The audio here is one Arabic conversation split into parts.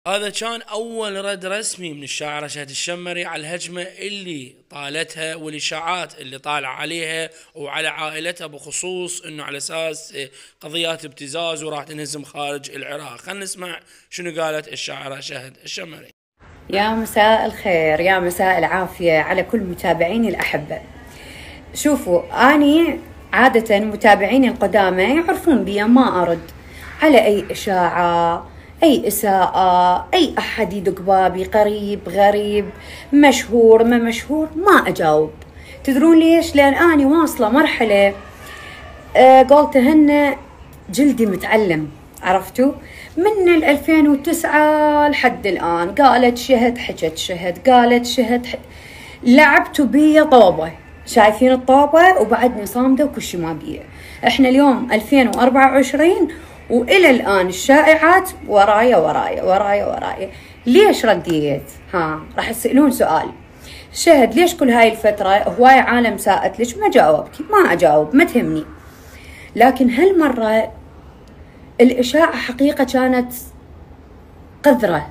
هذا كان أول رد رسمي من الشاعرة شهد الشمري على الهجمة اللي طالتها والإشاعات اللي طالع عليها وعلى عائلتها، بخصوص إنه على أساس قضيات ابتزاز وراح تنهزم خارج العراق. خلينا نسمع شنو قالت الشاعرة شهد الشمري. يا مساء الخير، يا مساء العافية على كل متابعيني الأحبة. شوفوا، أني عادة متابعيني القدامى يعرفون بي ما أرد على أي إشاعة، أي إساءة، أي أحد يدق بابي، قريب غريب، مشهور ما مشهور، ما أجاوب. تدرون ليش؟ لأن أني واصلة مرحلة قلتهن جلدي متعلم، عرفتوا؟ من 2009 لحد الآن قالت شهد، حكت شهد، قالت شهد، لعبتوا بي طوبة، شايفين الطوبة وبعدني صامدة وكل شي ما بيه. احنا اليوم 2024 وإلى الآن الشائعات ورايا ورايا ورايا ورايا. ليش رديت؟ راح تسألون سؤال، شهد ليش كل هاي الفترة هواي عالم ساءت لك ما جاوبتي؟ ما أجاوب، ما تهمني. لكن هالمرة الإشاعة حقيقة كانت قذرة،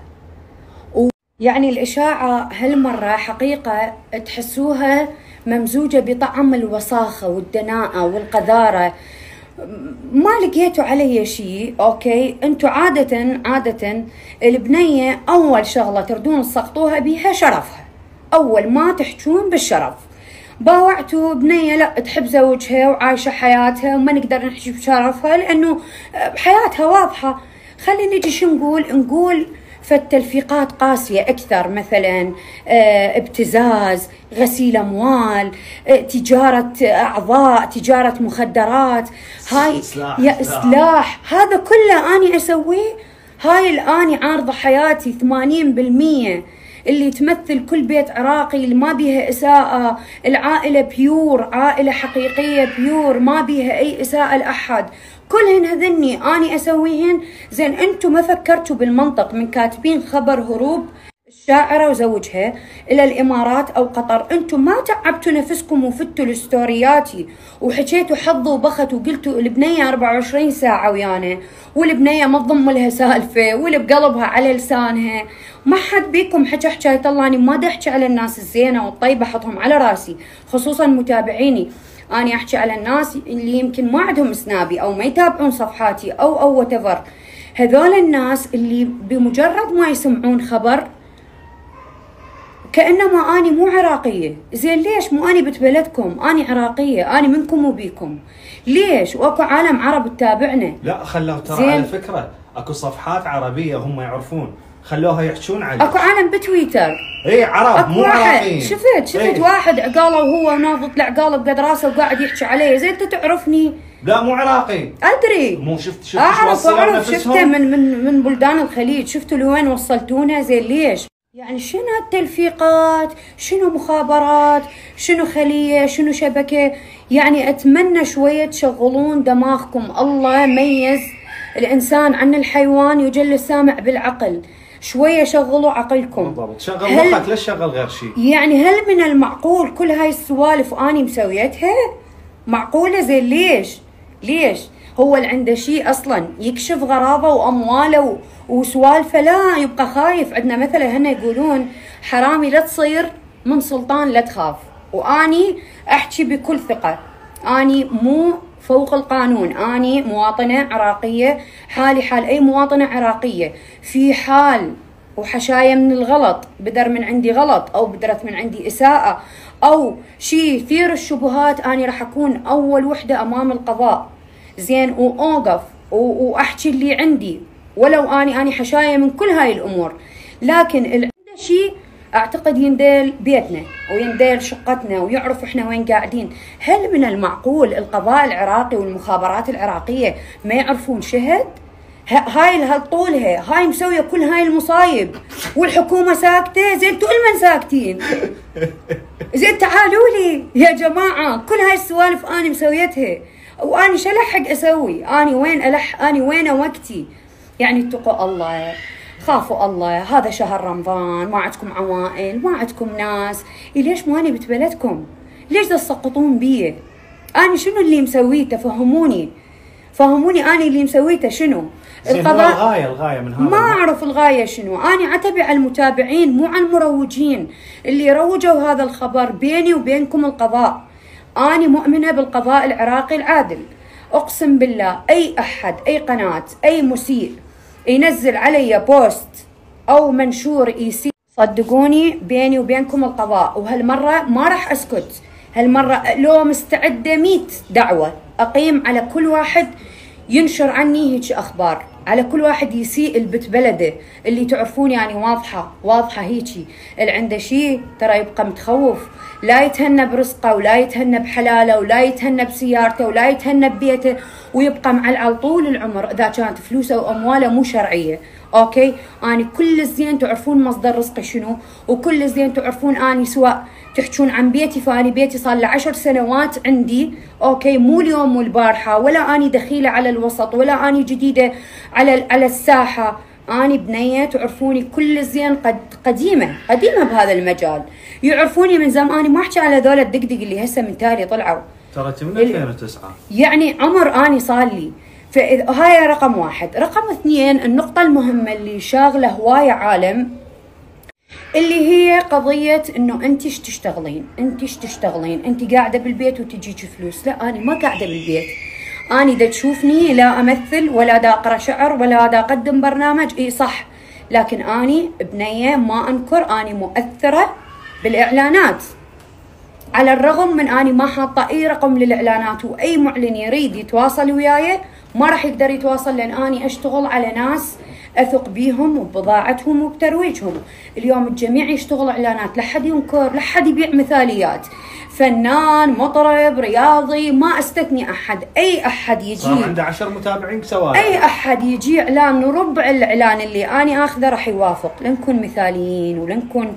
يعني الإشاعة هالمرة حقيقة تحسوها ممزوجة بطعم الوساخة والدناءة والقذارة. ما لقيتوا علي شيء، اوكي؟ انتوا عادة البنية اول شغلة تردون تسقطوها بيها شرفها، اول ما تحجون بالشرف. باوعتوا بنية لا تحب زوجها وعايشة حياتها وما نقدر نحكي بشرفها لانه حياتها واضحة. خلينا نجي شو نقول فالتلفيقات قاسية أكثر، مثلا ابتزاز، غسيل أموال، تجارة أعضاء، تجارة مخدرات، هاي يا إصلاح. هذا كله أني أسويه. هاي الآني عارضة حياتي 80% اللي تمثل كل بيت عراقي اللي ما بيها إساءة، العائلة بيور، عائلة حقيقية بيور ما بيها أي إساءة لأحد. كلهن هذني أني أسويهن. زين أنتم ما فكرتوا بالمنطق من كاتبين خبر هروب الشاعرة وزوجها إلى الإمارات أو قطر؟ أنتم ما تعبتوا نفسكم وفتوا الستورياتي وحكيتوا حظ وبخت وقلتوا البنية 24 ساعة ويانا، والبنية ما تضم لها سالفة، واللي بقلبها على لسانها. ما حد بيكم حكى حكاية الله. أنا ما أحكي على الناس الزينة والطيبة حطهم على راسي، خصوصا متابعيني. أنا أحكي على الناس اللي يمكن ما عندهم سنابي أو ما يتابعون صفحاتي أو whatever. هذول الناس اللي بمجرد ما يسمعون خبر كأنما أنا مو عراقية. زين ليش؟ مو أنا بنت بلدكم، أنا عراقية، أنا منكم وبيكم. ليش؟ وأكو عالم عرب تتابعنا. لا خلوه ترى على فكرة اكو صفحات عربية هم يعرفون، خلوها يحجون عليه. اكو عالم بتويتر اي عرب مو عراقيين. شفت واحد عقاله وهو ناضط لعقاله بقد راسه وقاعد يحكي عليه. زين انت تعرفني؟ لا مو عراقي. ادري، مو شفت اعرف شفته من بلدان الخليج. شفتوا لوين وصلتونا؟ زين ليش؟ يعني شنو التلفيقات؟ شنو مخابرات؟ شنو خلية؟ شنو شبكة؟ يعني اتمنى شوية تشغلون دماغكم. الله ميز الانسان عن الحيوان، يجل السامع بالعقل. شوية شغلوا عقلكم. بالضبط، شغل مخك، ليش شغل غير شيء؟ يعني هل من المعقول كل هاي السوالف واني مسويتها؟ معقولة؟ زين ليش؟ هو اللي عنده شيء اصلا يكشف غراضه وامواله وسوالفه لا يبقى خايف. عندنا مثلا هنا يقولون حرامي لا تصير من سلطان لا تخاف. واني احكي بكل ثقة، اني مو فوق القانون، اني مواطنة عراقية، حالي حال اي مواطنة عراقية. في حال وحشاية من الغلط، بدر من عندي غلط او بدرت من عندي اساءة او شيء يثير الشبهات، اني راح اكون اول وحدة امام القضاء. زين واوقف واحكي اللي عندي، ولو اني حشاية من كل هاي الامور. لكن اللي عنده شيء اعتقد يندل بيتنا ويندل شقتنا ويعرف احنا وين قاعدين. هل من المعقول القضاء العراقي والمخابرات العراقية ما يعرفون شهد؟ هاي هالطولها هاي مسوية كل هاي المصايب والحكومة ساكتة. زين انتوا المن ساكتين؟ زين تعالوا لي يا جماعة، كل هاي السوالف انا مسويتها واني شو الحق اسوي؟ اني وين اني وين وقتي؟ يعني اتقوا الله، خافوا الله. هذا شهر رمضان، ما عندكم عوائل، ما عندكم ناس. ليش مو اني بتبلدكم؟ ليش تسقطون بي؟ اني شنو اللي مسويته؟ فهموني اني اللي مسويته شنو؟ الغاية من هذا ما اعرف الغايه شنو. انا عتبي على المتابعين مو على المروجين اللي روجوا هذا الخبر. بيني وبينكم القضاء، انا مؤمنه بالقضاء العراقي العادل. اقسم بالله اي احد، اي قناه، اي مسيء ينزل علي بوست او منشور يسيء، صدقوني بيني وبينكم القضاء. وهالمره ما راح اسكت، هالمره لو مستعده 100 دعوه اقيم على كل واحد ينشر عني هيك اخبار، على كل واحد يسيء البت بلده. اللي تعرفون يعني واضحه هيجي، اللي عنده شيء ترى يبقى متخوف، لا يتهنى برزقه ولا يتهنى بحلاله ولا يتهنى بسيارته ولا يتهنى ببيته، ويبقى معلعل طول العمر اذا كانت فلوسه وامواله مو شرعيه. اوكي، اني كل الزين تعرفون مصدر رزقي شنو، وكل الزين تعرفون اني سواء تحجون عن بيتي، فاني بيتي صار له 10 سنوات عندي. اوكي، مو اليوم والبارحه، ولا اني دخيله على الوسط، ولا اني جديده على الساحه. اني بنيه تعرفوني كل الزين، قديمه بهذا المجال، يعرفوني من زمان. اني ما احكي على ذول الدقدق اللي هسه من تالي طلعوا، ترى من 2009 يعني عمر اني صار لي. فهاي رقم واحد. رقم اثنين، النقطه المهمه اللي شاغله هوايه عالم، اللي هي قضية انه انت ايش تشتغلين، انت قاعدة بالبيت وتجيك فلوس. لا، انا ما قاعدة بالبيت، انا دا تشوفني لا امثل ولا دا اقرا شعر ولا دا اقدم برنامج. اي صح، لكن اني بنية ما انكر اني مؤثرة بالاعلانات، على الرغم من اني ما حاطة اي رقم للاعلانات، واي معلن يريد يتواصل وياي ما راح يقدر يتواصل، لان اني اشتغل على ناس اثق بيهم وببضاعتهم وبترويجهم. اليوم الجميع يشتغل اعلانات، لا حد ينكر، لا حد يبيع مثاليات. فنان، مطرب، رياضي، ما استثني احد، اي احد يجي صار عنده 10 متابعين سواء، اي احد يجي اعلان ربع الاعلان اللي اني اخذه راح يوافق. لنكون مثاليين ولنكون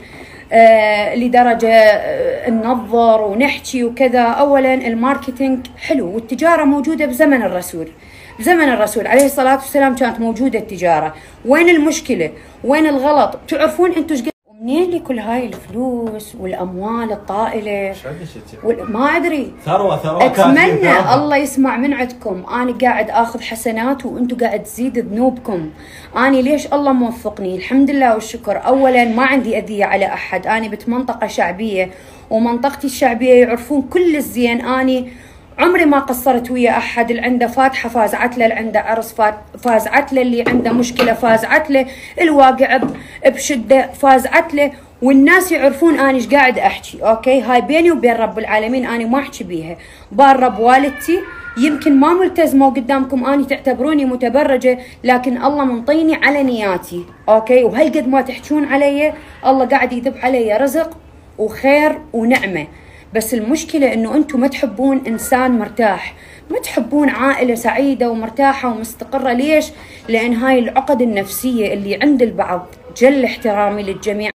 لدرجه ننظر ونحكي وكذا. اولا الماركتينج حلو، والتجاره موجوده بزمن الرسول عليه الصلاة والسلام كانت موجودة التجارة. وين المشكلة؟ وين الغلط؟ تعرفون انتم منين لي كل هاي الفلوس والأموال الطائلة؟ ما أدري، ثروة أتمنى الله يسمع من عندكم. أنا قاعد أخذ حسنات وأنتم قاعد تزيد ذنوبكم. أنا ليش الله موفقني؟ الحمد لله والشكر. أولا ما عندي أذية على أحد، أنا بمنطقة شعبية، ومنطقتي الشعبية يعرفون كل الزين. أنا عمري ما قصرت ويا احد، اللي عنده فاتحه فازعت له، اللي عنده عرس فازعت له، اللي عنده مشكله فازعت له، الواقع بشده فازعت له. والناس يعرفون اني ايش قاعد احكي. اوكي، هاي بيني وبين رب العالمين، اني ما احكي بيها. بار رب والدتي يمكن ما ملتزمه قدامكم، اني تعتبروني متبرجه، لكن الله منطيني على نياتي. اوكي، وهالقد ما تحكون علي الله قاعد يذب علي رزق وخير ونعمه. بس المشكلة انه انتم ما تحبون انسان مرتاح، ما تحبون عائلة سعيدة ومرتاحة ومستقرة. ليش؟ لان هاي العقد النفسية اللي عند البعض، جل احترامي للجميع.